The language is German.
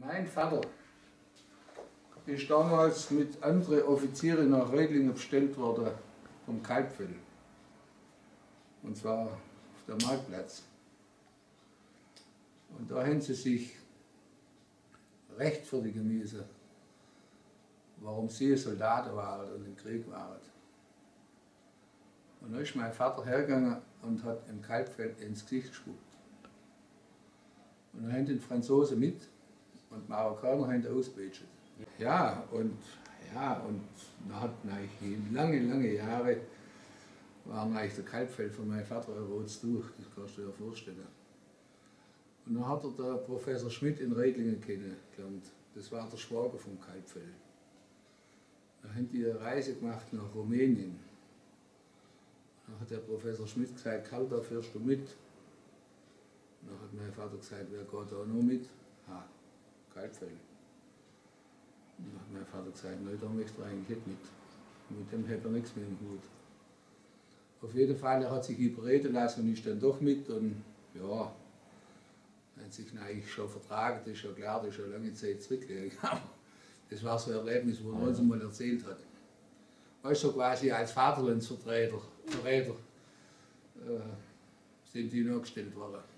Mein Vater ist damals mit anderen Offizieren nach Reutlingen bestellt worden vom Kalbfell. Und zwar auf dem Marktplatz. Und da haben sie sich rechtfertigen müssen, warum sie Soldaten waren und im Krieg waren. Und dann ist mein Vater hergegangen und hat im Kalbfell ins Gesicht gespuckt. Und dann haben die Franzosen mit und die Marokkaner haben ausgepeitscht. Ja, und dann hat eigentlich lange Jahre war eigentlich der Kalbfell von meinem Vater ein rotes Tuch, das kannst du dir vorstellen. Und dann hat er der Professor Schmidt in Reutlingen kennengelernt. Das war der Schwager vom Kalbfell. Dann haben die eine Reise gemacht nach Rumänien. Dann hat der Professor Schmidt gesagt, Karl, da fährst du mit. Und dann hat mein Vater gesagt, wer geht da noch mit? Ha, Kalbfell. Und dann hat mein Vater gesagt, nein, da möchte er eigentlich nicht mit. Mit dem hat er nichts mehr im Hut. Auf jeden Fall, er hat sich überreden lassen und ist dann doch mit. Und ja, hat sich eigentlich schon vertragen, das ist ja klar, das ist schon lange Zeit zurückgelegen. Das war so ein Erlebnis, wo er uns mal erzählt hat. Weißt du, so quasi als Vaterlandsvertreter sind die noch gestellt worden.